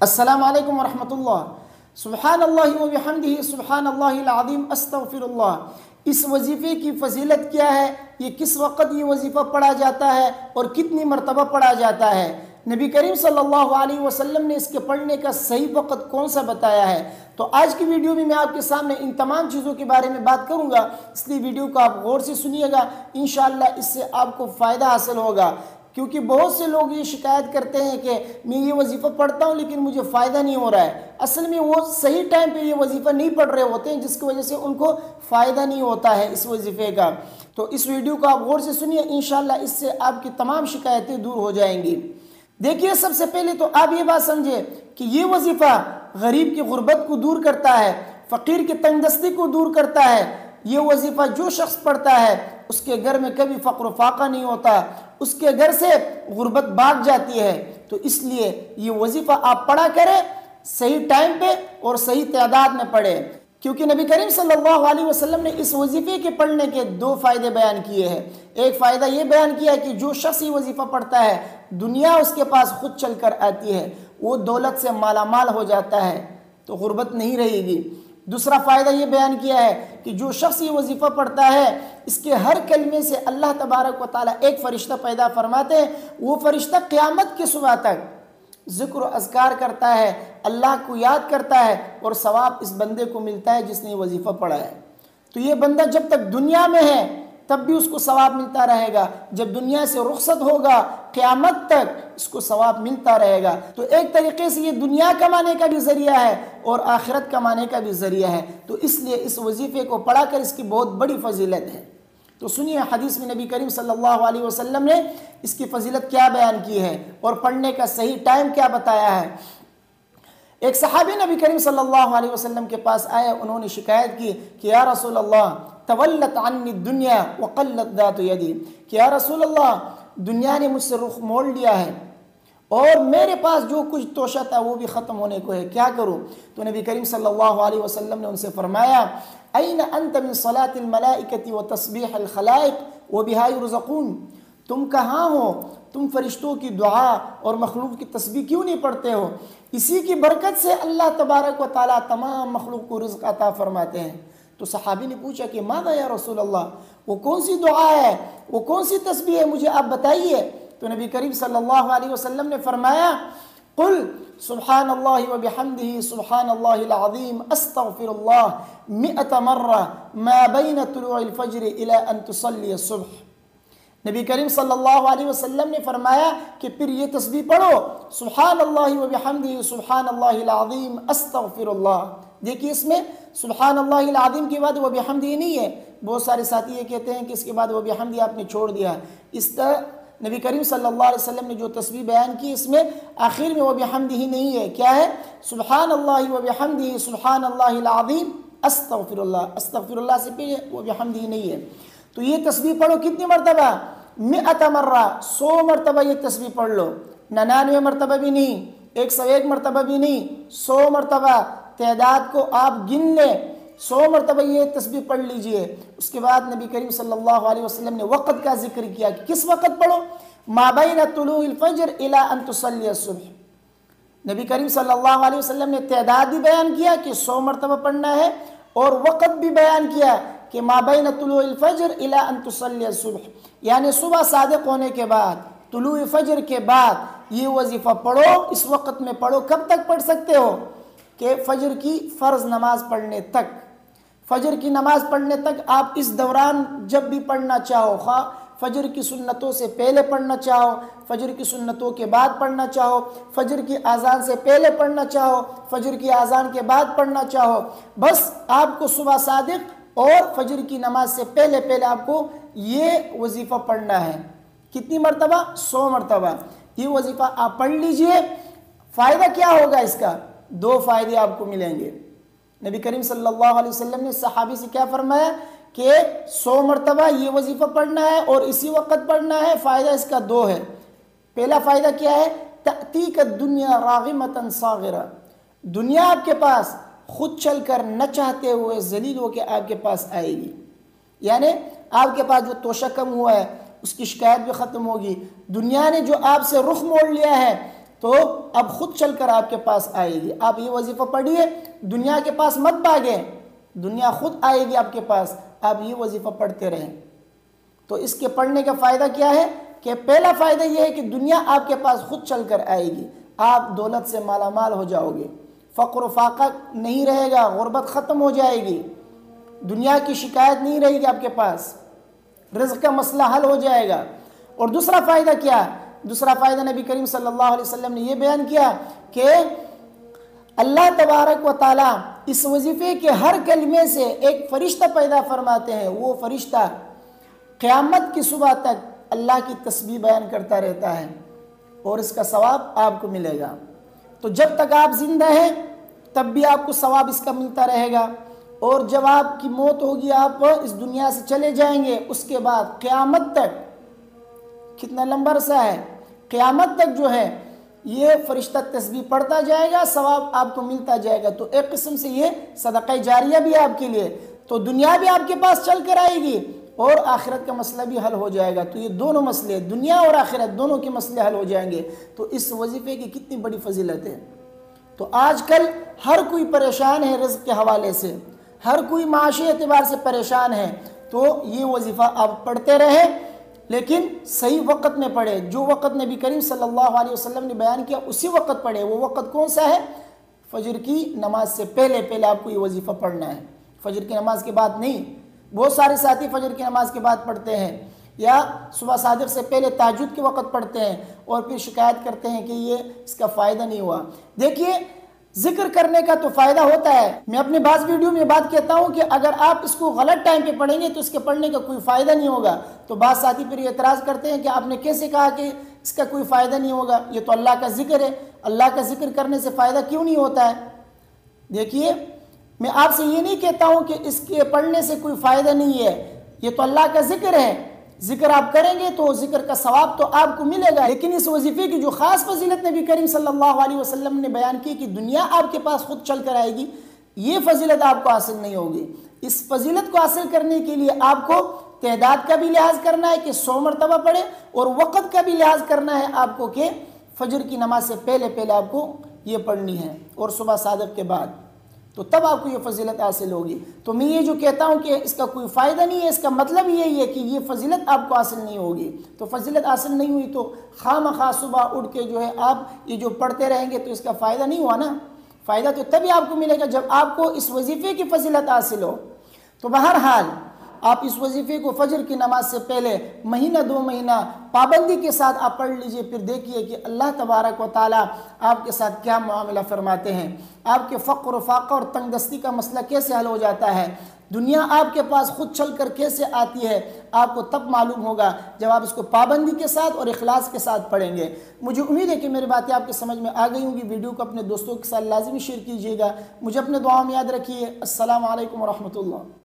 السلام علیکم ورحمۃ اللہ۔ سبحان اللہ و بحمدہ سبحان اللہ العظیم استغفر اللہ۔ اس وظیفے کی فضیلت کیا ہے، یہ کس وقت یہ وظیفہ پڑھا جاتا ہے اور کتنی مرتبہ پڑھا جاتا ہے، نبی کریم صلی اللہ علیہ وسلم نے اس کے پڑھنے کا صحیح وقت کون سا بتایا ہے۔ تو آج کی ویڈیو میں آپ کے سامنے ان تمام چیزوں کے بارے میں بات کروں گا، اس لیے ویڈیو کو آپ غور سے سنیے گا، انشاءاللہ اس سے آپ کو فائدہ حاصل ہوگا۔ کیونکہ بہت سے لوگ یہ شکایت کرتے ہیں کہ میں یہ وظیفہ پڑھتا ہوں لیکن مجھے فائدہ نہیں ہو رہا ہے۔ اصل میں وہ صحیح ٹائم پہ یہ وظیفہ نہیں پڑھ رہے ہوتے ہیں، جس کی وجہ سے ان کو فائدہ نہیں ہوتا ہے اس وظیفے کا۔ تو اس ویڈیو کو آپ غور سے سنیے، انشاءاللہ اس سے آپ کی تمام شکایتیں دور ہو جائیں گی۔ دیکھیے، سب سے پہلے تو آپ یہ بات سمجھے کہ یہ وظیفہ غریب کی غربت کو دور کرتا ہے، فقیر کی تنگ دستی کو دور کرتا ہے۔ یہ وظیفہ جو شخص پڑھتا ہے اس کے گھر میں کبھی فقر و فاقہ نہیں ہوتا، اس کے گھر سے غربت بھاگ جاتی ہے۔ تو اس لیے یہ وظیفہ آپ پڑھا کریں، صحیح ٹائم پہ اور صحیح تعداد میں پڑھیں، کیونکہ نبی کریم صلی اللہ علیہ وسلم نے اس وظیفے کے پڑھنے کے دو فائدے بیان کیے ہیں۔ ایک فائدہ یہ بیان کیا کہ جو شخص یہ وظیفہ پڑھتا ہے، دنیا اس کے پاس خود چل کر آتی ہے، وہ دولت سے مالا مال ہو جاتا ہے، تو غربت نہیں رہے گی۔ دوسرا فائدہ یہ بیان کیا ہے کہ جو شخص یہ وظیفہ پڑھتا ہے، اس کے ہر کلمے سے اللہ تبارک و تعالیٰ ایک فرشتہ پیدا فرماتے ہیں، وہ فرشتہ قیامت کی صبح تک ذکر و اذکار کرتا ہے، اللہ کو یاد کرتا ہے، اور ثواب اس بندے کو ملتا ہے جس نے یہ وظیفہ پڑھا ہے۔ تو یہ بندہ جب تک دنیا میں ہے تب بھی اس کو ثواب ملتا رہے گا، جب دنیا سے رخصت ہوگا قیامت تک اس کو ثواب ملتا رہے گا۔ تو ایک طریقے سے یہ دنیا کمانے کا بھی ذریعہ ہے اور آخرت کمانے کا بھی ذریعہ ہے۔ تو اس لیے اس وظیفے کو پڑھا کر اس کی بہت بڑی فضیلت ہے۔ تو سنیے، حدیث میں نبی کریم صلی اللہ علیہ وسلم نے اس کی فضیلت کیا بیان کی ہے اور پڑھنے کا صحیح ٹائم کیا بتایا ہے۔ ایک صحابی نبی کریم صلی اللہ علیہ وسلم کے پاس آئے، انہوں نے شکایت کی کہ یا رسول اللہ تولت عنی الدنیا وقلت ذات یدی، کہ یا رسول اللہ دنیا نے مجھ سے رخ موڑ لیا ہے اور میرے پاس جو کچھ توشہ تھا وہ بھی ختم ہونے کو ہے، کیا کروں؟ تو نبی کریم صلی اللہ علیہ وسلم نے ان سے فرمایا این انت من صلاة الملائکۃ وتسبیح الخلائق وبہا یرزقون، تم کہاں ہو؟ تم فرشتوں کی دعا اور مخلوق کی تسبیح کیوں نہیں پڑھتے ہو؟ اسی کی برکت سے اللہ تبارک و تعالیٰ تمام مخلوق کو رزق عطا فرماتے ہیں۔ تو صحابی نے پوچھا کہ ماذا یا رسول اللہ، وہ کون سی دعا ہے، وہ کون سی تسبیح ہے، مجھے آپ بتائیے۔ تو نبی کریم صلی اللہ علیہ وسلم نے فرمایا قل سبحان اللہ وبحمدہ سبحان اللہ العظیم استغفر اللہ 100 مرہ ما بین طلوع الفجر الی ان تصلی الصبح۔ نبی کریم صلی اللہ علیہ وسلم نے فرمایا کہ پھر یہ تسبیح پڑھو، سبحان اللہ وبحمدہ سبحان اللہ العظیم استغفر اللہ۔ دیکھیے، اس میں سبحان اللہ العظیم کے بعد وبحمدہ نہیں ہے۔ بہت سارے ساتھی یہ کہتے ہیں کہ اس کے بعد وبحمدہ آپ نے چھوڑ دیا۔ اس طرح نبی کریم صلی اللہ علیہ وسلم نے جو تسبیح بیان کی، اس میں آخر میں وبحمدہ ہی نہیں ہے، کیا ہے؟ سبحان اللہ وبحمدہ سبحان اللہ العظیم استغفر اللہ۔ استغفر اللہ سے پہلے وبحمدہ نہیں ہے۔ تو یہ تسبیح پڑھو کتنی مرتبہ؟ 100 مرہ، 100 مرتبہ یہ تسبیح پڑھ لو، 99 مرتبہ بھی نہیں، 101 مرتبہ بھی نہیں، 100 مرتبہ تعداد کو آپ گن لیں، 100 مرتبہ یہ تسبیح پڑھ لیجئے۔ اس کے بعد نبی کریم صلی اللہ علیہ وسلم نے وقت کا ذکر کیا کہ کس وقت پڑھو؟ ما بین طلوع الفجر الی ان تصلی الصبح۔ نبی کریم صلی اللہ علیہ وسلم نے تعداد بھی بیان کیا کہ 100 مرتبہ پڑھنا ہے، اور وقت بھی بیان کیا کہ ما بین طلوع الفجر الی ان تصلی الصبح، یعنی صبح صادق ہونے کے بعد، طلوع فجر کے بعد یہ وظیفہ پڑھو، اس وقت میں پڑھو۔ کب تک پڑھ سکتے ہو؟ کہ فجر کی فرض نماز پڑھنے تک۔ فجر کی نماز پڑھنے تک آپ اس دوران جب بھی پڑھنا چاہو، خواہ فجر کی سنتوں سے پہلے پڑھنا چاہو، فجر کی سنتوں کے بعد پڑھنا چاہو، فجر کی اذان سے پہلے پڑھنا چاہو، فجر کی اذان کے بعد پڑھنا چاہو، بس آپ کو صبح صادق اور فجر کی نماز سے پہلے آپ کو یہ وظیفہ پڑھنا ہے۔ کتنی مرتبہ؟ 100 مرتبہ۔ یہ وظیفہ آپ پڑھ لیجئے۔ فائدہ کیا ہوگا اس کا؟ 2 فائدے آپ کو ملیں گے۔ نبی کریم صلی اللہ علیہ وسلم نے صحابی سے کیا فرمایا کہ 100 مرتبہ یہ وظیفہ پڑھنا ہے اور اسی وقت پڑھنا ہے۔ فائدہ اس کا 2 ہے۔ پہلا فائدہ کیا ہے؟ تأتیک الدنیا راغمۃ صاغرہ، دنیا آپ کے پاس خود چل کر نہ چاہتے ہوئے ذلیل ہو کے آپ کے پاس آئے گی، یعنی آپ کے پاس جو توشہ کم ہوا ہے اس کی شکایت بھی ختم ہوگی۔ دنیا نے جو آپ سے رخ موڑ لیا ہے تو اب خود چل کر آپ کے پاس آئے گی. آپ یہ وظیفہ پڑھیے, دنیا کے پاس مت بھاگیں, دنیا خود آئے گی آپ کے پاس, آپ یہ وظیفہ پڑھتے رہیں. تو اس کے پڑھنے کا فائدہ کیا ہے کہ پہلا فائدہ یہ ہے کہ دنیا آپ کے پاس خود چل کر آئے گی, آپ دولت سے مالا مال ہو جاؤ گے, فقر و فاقہ نہیں رہے گا, غربت ختم ہو جائے گی, دنیا کی شکایت نہیں رہے گی آپ کے پاس, رزق کا مسئلہ حل ہو جائے گا. اور دوسرا فائدہ کیا؟ دوسرا فائدہ نبی کریم صلی اللہ علیہ وسلم نے یہ بیان کیا کہ اللہ تبارک و تعالیٰ اس وظیفے کے ہر کلمے سے ایک فرشتہ پیدا فرماتے ہیں. وہ فرشتہ قیامت کی صبح تک اللہ کی تسبیح بیان کرتا رہتا ہے اور اس کا ثواب آپ کو ملے گا. تو جب تک آپ زندہ ہیں تب بھی آپ کو ثواب اس کا ملتا رہے گا, اور جب آپ کی موت ہوگی, آپ اس دنیا سے چلے جائیں گے, اس کے بعد قیامت تک, کتنا لمبا عرصہ ہے, قیامت تک جو ہے یہ فرشتہ تسبیح پڑھتا جائے گا, ثواب آپ کو ملتا جائے گا. تو ایک قسم سے یہ صدقہ جاریہ بھی ہے آپ کے لیے. تو دنیا بھی آپ کے پاس چل کر آئے گی اور آخرت کا مسئلہ بھی حل ہو جائے گا. تو یہ دونوں مسئلے, دنیا اور آخرت دونوں کے مسئلے حل ہو جائیں گے. تو اس وظیفے کی کتنی بڑی فضیلت ہے. تو آج کل ہر کوئی پریشان ہے رزق کے حوالے سے, ہر کوئی معاشی اعتبار سے پریشان ہے. تو یہ وظیفہ آپ پڑھتے رہیں, لیکن صحیح وقت میں پڑھے. جو وقت نبی کریم صلی اللہ علیہ وسلم نے بیان کیا اسی وقت پڑھے. وہ وقت کون سا ہے؟ فجر کی نماز سے پہلے آپ کو یہ وظیفہ پڑھنا ہے, فجر کی نماز کے بعد نہیں. بہت سارے ساتھی فجر کی نماز کے بعد پڑھتے ہیں, یا صبح صادق سے پہلے تہجد کے وقت پڑھتے ہیں, اور پھر شکایت کرتے ہیں کہ یہ اس کا فائدہ نہیں ہوا. دیکھیے, ذکر کرنے کا تو فائدہ ہوتا ہے. میں اپنے بعض ویڈیو میں بات کہتا ہوں کہ اگر آپ اس کو غلط ٹائم پہ پڑھیں گے تو اس کے پڑھنے کا کوئی فائدہ نہیں ہوگا. تو بعض ساتھی پھر اعتراض کرتے ہیں کہ آپ نے کیسے کہا کہ اس کا کوئی فائدہ نہیں ہوگا, یہ تو اللہ کا ذکر ہے, اللہ کا ذکر کرنے سے فائدہ کیوں نہیں ہوتا ہے؟ دیکھیے, میں آپ سے یہ نہیں کہتا ہوں کہ اس کے پڑھنے سے کوئی فائدہ نہیں ہے, یہ تو اللہ کا ذکر ہے, ذکر آپ کریں گے تو ذکر کا ثواب تو آپ کو ملے گا. لیکن اس وظیفے کی جو خاص فضیلت نبی کریم صلی اللہ علیہ وسلم نے بیان کی کہ دنیا آپ کے پاس خود چل کر آئے گی, یہ فضیلت آپ کو حاصل نہیں ہوگی. اس فضیلت کو حاصل کرنے کے لیے آپ کو تعداد کا بھی لحاظ کرنا ہے کہ 100 مرتبہ پڑھے, اور وقت کا بھی لحاظ کرنا ہے آپ کو کہ فجر کی نماز سے پہلے آپ کو یہ پڑھنی ہے, اور صبح صادق کے بعد. تو تب آپ کو یہ فضیلت حاصل ہوگی. تو میں یہ جو کہتا ہوں کہ اس کا کوئی فائدہ نہیں ہے, اس کا مطلب یہی ہے کہ یہ فضیلت آپ کو حاصل نہیں ہوگی. تو فضیلت حاصل نہیں ہوئی تو خواہ صبح اٹھ کے جو ہے آپ یہ جو پڑھتے رہیں گے تو اس کا فائدہ نہیں ہوا نا. فائدہ تو تبھی آپ کو ملے گا جب آپ کو اس وظیفے کی فضیلت حاصل ہو. تو بہرحال آپ اس وظیفے کو فجر کی نماز سے پہلے مہینہ 2 مہینہ پابندی کے ساتھ آپ پڑھ لیجئے, پھر دیکھیے کہ اللہ تبارک و تعالیٰ آپ کے ساتھ کیا معاملہ فرماتے ہیں, آپ کے فقر و فاقہ اور تنگ دستی کا مسئلہ کیسے حل ہو جاتا ہے, دنیا آپ کے پاس خود چل کر کیسے آتی ہے. آپ کو تب معلوم ہوگا جب آپ اس کو پابندی کے ساتھ اور اخلاص کے ساتھ پڑھیں گے. مجھے امید ہے کہ میری باتیں آپ کے سمجھ میں آ گئی ہوں گی. ویڈیو کو اپنے دوستوں کے ساتھ لازمی شیئر کیجیے گا. مجھے اپنے دعاؤں میں یاد رکھیے. السلام علیکم ورحمۃ اللہ.